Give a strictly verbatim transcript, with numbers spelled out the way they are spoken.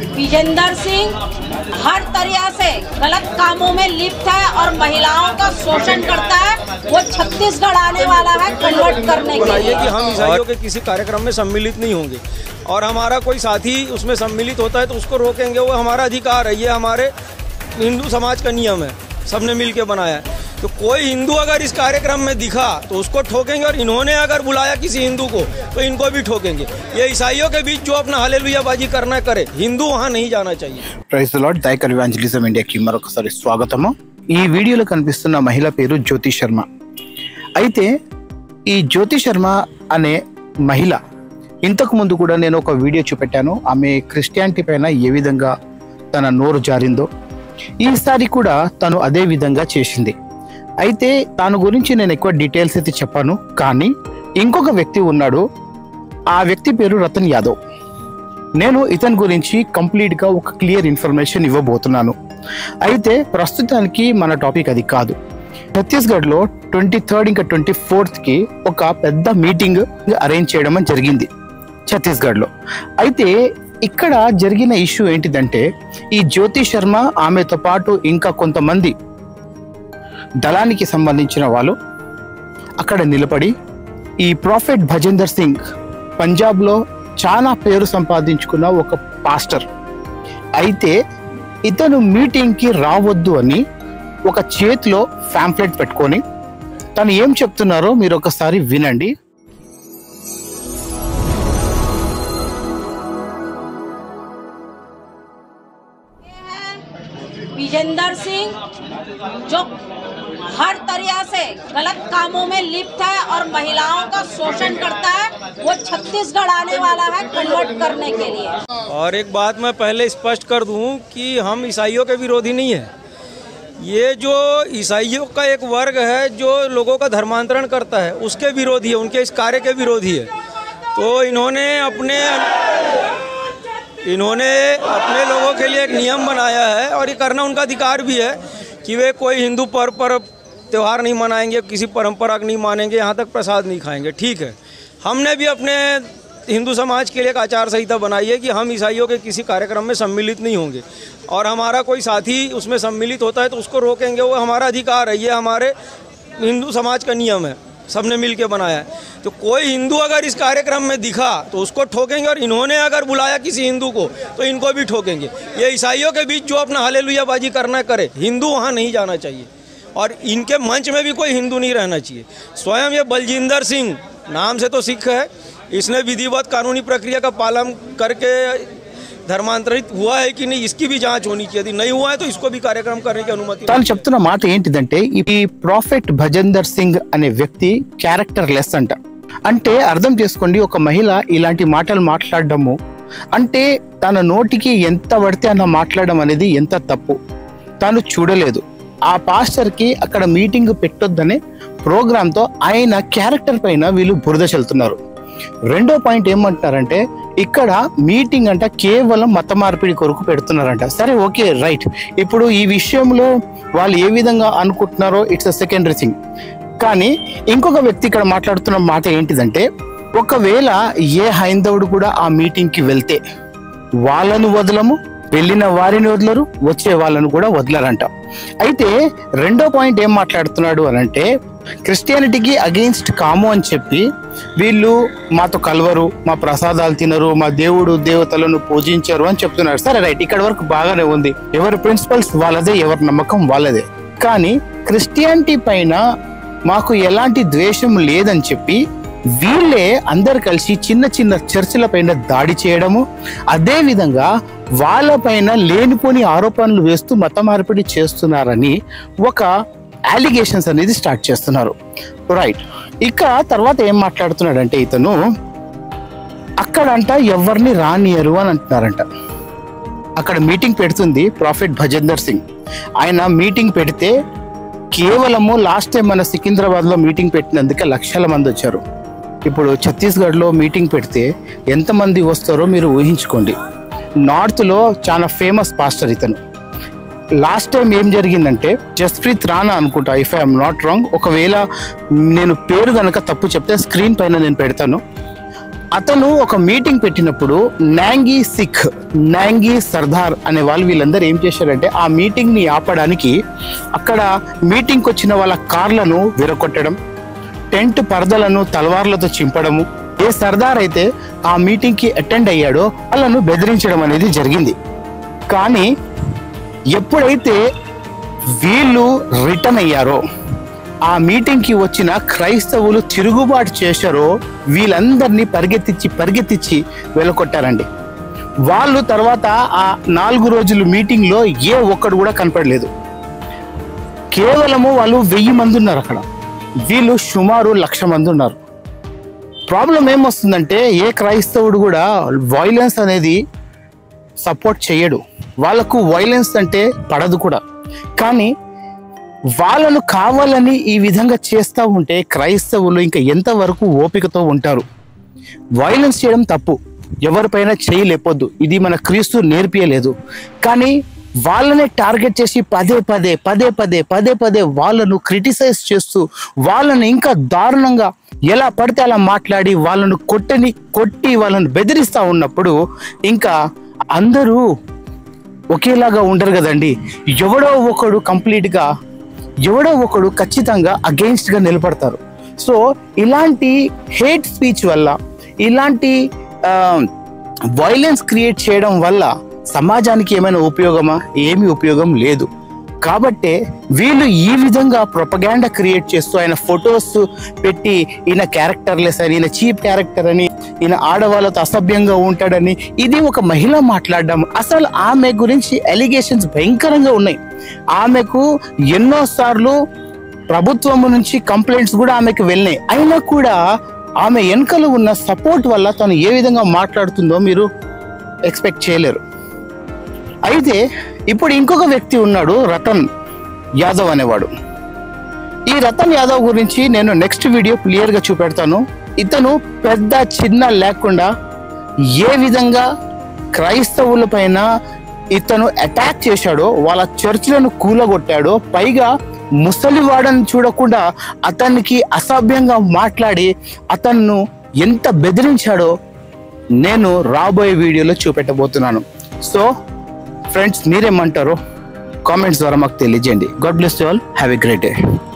विजेंद्र सिंह हर तरह से गलत कामों में लिप्त है और महिलाओं का शोषण करता है। वो छत्तीसगढ़ आने वाला है कन्वर्ट करने के लिए कि हम ईसाइयों के किसी कार्यक्रम में सम्मिलित नहीं होंगे और हमारा कोई साथी उसमें सम्मिलित होता है तो उसको रोकेंगे, वो हमारा अधिकार है। ये हमारे हिंदू समाज का नियम है, सबने मिल के बनाया है। तो कोई हिंदू अगर इस कार्यक्रम में दिखा तो उसको ठोकेंगे और इन्होंने अगर बुलाया किसी हिंदू को तो इनको भी ठोकेंगे। ये ईसाइयों के बीच जो अपना हालेलुयाबाजी करना करे, हिंदू वहाँ नहीं जाना चाहिए। ప్రైజ్ ది లార్డ్ దైకర్ ఎవాంజలిజం ఇండియాకి మరొకసారి స్వాగతము। ఈ వీడియోలో కనిపిస్తున్న మహిళ పేరు జ్యోతి శర్మ। అయితే ఈ జ్యోతి శర్మ అనే మహిళ ఇంతకు ముందు కూడా నేను ఒక వీడియో చూపెట్టాను, ఆమె క్రిస్టియానిటీ పైన ఏ విధంగా తన నోరు జారిందో। ఈసారి కూడా తను అదే విధంగా చేసింది। అయితే దాని గురించి నేను ఎక్కువ డీటెయిల్స్ అయితే చెప్పాను, కానీ ఇంకొక వ్యక్తి ఉన్నాడు, ఆ వ్యక్తి పేరు రతన్ యాదవ్। నేను ఇతని గురించి కంప్లీట్గా ఒక క్లియర్ ఇన్ఫర్మేషన్ ఇవ్వబోతున్నాను। అయితే ప్రస్తుతానికి మన టాపిక్ అది కాదు। ఛత్తీస్గఢ్లో ట్వంటీ థర్డ్ ఇంకా ట్వంటీ ఫోర్త్కి ఒక పెద్ద మీటింగ్ అరేంజ్ చేయడం జరిగింది ఛత్తీస్గఢ్లో। అయితే ఇక్కడ జరిగిన ఇష్యూ ఏంటిదంటే, ఈ జ్యోతి శర్మ ఆమెతో పాటు ఇంకా కొంతమంది దళానికి సంబంధించిన వాళ్ళు అక్కడ నిలబడి ఈ ప్రాఫెట్ భజేందర్ సింగ్ పంజాబ్లో చాలా పేరు సంపాదించుకున్న ఒక పాస్టర్, అయితే ఇతను మీటింగ్కి రావద్దు అని ఒక చేతిలో ఫ్యాంప్లెట్ పెట్టుకొని తను ఏం చెప్తున్నారో మీరు ఒకసారి వినండి। विजेंद्र सिंह जो हर तरह से गलत कामों में लिप्त है और महिलाओं का शोषण करता है, वो छत्तीसगढ़ आने वाला है कन्वर्ट करने के लिए। और एक बात मैं पहले स्पष्ट कर दूं कि हम ईसाइयों के विरोधी नहीं है। ये जो ईसाइयों का एक वर्ग है जो लोगों का धर्मांतरण करता है, उसके विरोधी है, उनके इस कार्य के विरोधी है। तो इन्होंने अपने इन्होंने अपने लोगों के लिए एक नियम बनाया है और ये करना उनका अधिकार भी है कि वे कोई हिंदू पर्व पर त्यौहार नहीं मनाएंगे, किसी परंपरा को नहीं मानेंगे, यहाँ तक प्रसाद नहीं खाएंगे। ठीक है, हमने भी अपने हिंदू समाज के लिए एक आचार संहिता बनाई है कि हम ईसाइयों के किसी कार्यक्रम में सम्मिलित नहीं होंगे और हमारा कोई साथी उसमें सम्मिलित होता है तो उसको रोकेंगे, वो हमारा अधिकार है। ये हमारे हिंदू समाज का नियम है, सबने मिल के बनाया है। तो कोई हिंदू अगर इस कार्यक्रम में दिखा तो उसको ठोकेंगे और इन्होंने अगर बुलाया किसी हिंदू को तो इनको भी ठोकेंगे। ये ईसाइयों के बीच जो अपना हालेलुयाबाजी करना करे, हिंदू वहाँ नहीं जाना चाहिए और इनके मंच में भी कोई हिंदू नहीं रहना चाहिए। स्वयं ये बलजिंदर सिंह नाम से तो सिख है, इसने विधिवत कानूनी प्रक्रिया का पालन करके धर्मांतरित हुआ है कि नहीं, इसकी भी जांच होनी चाहिए। यदि नहीं हुआ है तो इसको भी कार्यक्रम करने की अनुमति। తాను చెప్తున్న మాట ఏంటిదంటే, ఈ ప్రాఫెట్ భజేందర్ సింగ్ అనే వ్యక్తి క్యారెక్టర్ లెస్ అంట। అంటే అర్థం చేసుకోండి, ఒక మహిళ ఇలాంటి మాటలు మాట్లాడడము అంటే తన నోటికి ఎంత పడితే అన్న మాట్లాడడం అనేది ఎంత తప్పు తాను చూడలేదు। ఆ పాస్టర్ కి అక్కడ మీటింగ్ పెట్టొద్దనే ప్రోగ్రామ్ తో ఆయన క్యారెక్టర్ పైన వీళ్ళు బురద చల్లుతున్నారు। రెండో పాయింట్ ఏమంటారంటే, ఇక్కడ మీటింగ్ అంట కేవలం మత మార్పిడి కొరకు పెడుతున్నారంట। సరే, ఓకే, రైట్। ఇప్పుడు ఈ విషయంలో వాళ్ళు ఏ విధంగా అనుకుంటున్నారో ఇట్స్ అ సెకండరీ థింగ్। కానీ ఇంకొక వ్యక్తి ఇక్కడ మాట్లాడుతున్న మాట ఏంటిదంటే, ఒకవేళ ఏ హైందవుడు కూడా ఆ మీటింగ్కి వెళ్తే వాళ్ళను వదలము, వెళ్ళిన వారిని వదలరు, వచ్చే వాళ్ళను కూడా వదలరంట। అయితే రెండో పాయింట్ ఏం మాట్లాడుతున్నాడు అని అంటే, క్రిస్టియానిటీకి అగెయిన్స్ట్ కాము అని చెప్పి వీళ్ళు మాతో కలవరు, మా ప్రసాదాలు తినరు, మా దేవుడు దేవతలను పూజించరు అని చెప్తున్నారు। సరే, రైట్, ఇక్కడ వరకు బాగానే ఉంది, ఎవరి ప్రిన్సిపల్స్ వాళ్ళదే, ఎవరి నమ్మకం వాళ్ళదే। కానీ క్రిస్టియానిటీ పైన మాకు ఎలాంటి ద్వేషం లేదని చెప్పి వీళ్ళే అందరు కలిసి చిన్న చిన్న చర్చిల పైన దాడి చేయడము, అదే విధంగా వాళ్ళ పైన లేనిపోని ఆరోపణలు వేస్తూ మత మార్పిడి చేస్తున్నారని ఒక అలిగేషన్స్ అనేది స్టార్ట్ చేస్తున్నారు। రైట్, ఇక తర్వాత ఏం మాట్లాడుతున్నాడంటే, ఇతను అక్కడంట ఎవరిని రానియరు అని అంటున్నారంట। అక్కడ మీటింగ్ పెడుతుంది ప్రాఫెట్ భజేందర్ సింగ్। ఆయన మీటింగ్ పెడితే కేవలము లాస్ట్ టైం మన సికింద్రాబాద్లో మీటింగ్ పెట్టినందుకే లక్షల మంది వచ్చారు। ఇప్పుడు ఛత్తీస్గఢ్లో మీటింగ్ పెడితే ఎంతమంది వస్తారో మీరు ఊహించుకోండి। నార్త్లో చాలా ఫేమస్ పాస్టర్ ఇతను। లాస్ట్ టైం ఏం జరిగిందంటే, జస్ప్రీత్ రాణా అనుకుంటా, ఇఫ్ ఐఎమ్ నాట్ రాంగ్, ఒకవేళ నేను పేరు కనుక తప్పు చెప్తే స్క్రీన్ పైన నేను పెడతాను। అతను ఒక మీటింగ్ పెట్టినప్పుడు నాంగి సిక్, నాంగి సర్దార్ అనే వాళ్ళు వీళ్ళందరూ ఏం చేశారంటే ఆ మీటింగ్ ని ఆపడానికి అక్కడ మీటింగ్కి వచ్చిన వాళ్ళ కార్లను విరగొట్టడం, టెంట్ పరదలను తలవార్లతో చింపడము. ఏ సర్దార్ అయితే ఆ మీటింగ్ కి అటెండ్ అయ్యాడో వాళ్ళను బెదిరించడం అనేది జరిగింది. కానీ ఎప్పుడైతే వీళ్ళు రిటర్న్ అయ్యారో, ఆ మీటింగ్ కి వచ్చిన క్రైస్తవులు తిరుగుబాటు చేశారో వీళ్ళందరినీ పరిగెత్తించి పరిగెత్తించి వెళ్ళకొట్టారండి. వాళ్ళు తర్వాత ఆ నాలుగు రోజులు మీటింగ్ లో ఏ ఒక్కడు కూడా కనపడలేదు. కేవలము వాళ్ళు వెయ్యి మంది ఉన్నారు అక్కడ, వీళ్ళు సుమారు లక్ష మంది ఉన్నారు. ప్రాబ్లం ఏమొస్తుందంటే ఏ క్రైస్తవుడు కూడా వైలెన్స్ అనేది సపోర్ట్ చేయడు, వాళ్ళకు వైలెన్స్ అంటే పడదు కూడా. కానీ వాళ్ళను కావాలని ఈ విధంగా చేస్తూ ఉంటే క్రైస్తవులు ఇంకా ఎంతవరకు ఓపికతో ఉంటారు? వైలెన్స్ చేయడం తప్పు, ఎవరిపైన చేయలేపొద్దు, ఇది మన క్రీస్తు నేర్పియలేదు. కానీ వాళ్ళనే టార్గెట్ చేసి పదే పదే పదే పదే పదే పదే వాళ్ళను క్రిటిసైజ్ చేస్తూ వాళ్ళను ఇంకా దారుణంగా ఎలా పడితే అలా మాట్లాడి వాళ్ళను కొట్టని కొట్టి వాళ్ళను బెదిరిస్తూ ఉన్నప్పుడు ఇంకా అందరూ ఒకేలాగా ఉండరు కదండి. ఎవడో ఒకడు కంప్లీట్గా ఎవడో ఒకడు ఖచ్చితంగా అగెయిన్స్ట్గా నిలబడతారు. సో ఇలాంటి హేట్ స్పీచ్ వల్ల, ఇలాంటి వైలెన్స్ క్రియేట్ చేయడం వల్ల సమాజానికి ఏమైనా ఉపయోగమా? ఏమీ ఉపయోగం లేదు. కాబట్టే వీళ్ళు ఈ విధంగా ప్రొపగాండా క్రియేట్ చేస్తూ ఆయన ఫొటోస్ పెట్టి ఈయన క్యారెక్టర్లెస్ అని, ఈయన చీప్ క్యారెక్టర్ అని, ఈయన ఆడవాళ్ళతో అసభ్యంగా ఉంటాడని, ఇది ఒక మహిళ మాట్లాడడం. అసలు ఆమె గురించి అలిగేషన్స్ భయంకరంగా ఉన్నాయి. ఆమెకు ఎన్నోసార్లు ప్రభుత్వం నుంచి కంప్లైంట్స్ కూడా ఆమెకు వెళ్ళినాయి. అయినా కూడా ఆమె వెనుకలు ఉన్న సపోర్ట్ వల్ల తను ఏ విధంగా మాట్లాడుతుందో మీరు ఎక్స్పెక్ట్ చేయలేరు. అయితే ఇప్పుడు ఇంకొక వ్యక్తి ఉన్నాడు, రతన్ యాదవ్ అనేవాడు. ఈ రతన్ యాదవ్ గురించి నేను నెక్స్ట్ వీడియో క్లియర్గా చూపెడతాను. ఇతను పెద్ద చిన్న లేకుండా ఏ విధంగా క్రైస్తవుల పైన ఇతను అటాక్ చేశాడో, వాళ్ళ చర్చిలను కూలగొట్టాడో, పైగా ముసలివాడని చూడకుండా అతనికి అసభ్యంగా మాట్లాడి అతన్ను ఎంత బెదిరించాడో నేను రాబోయే వీడియోలో చూపెట్టబోతున్నాను. సో ఫ్రెండ్స్, మీరేమంటారో కామెంట్స్ ద్వారా మాకు తెలియజేయండి. God bless you all, have a great day.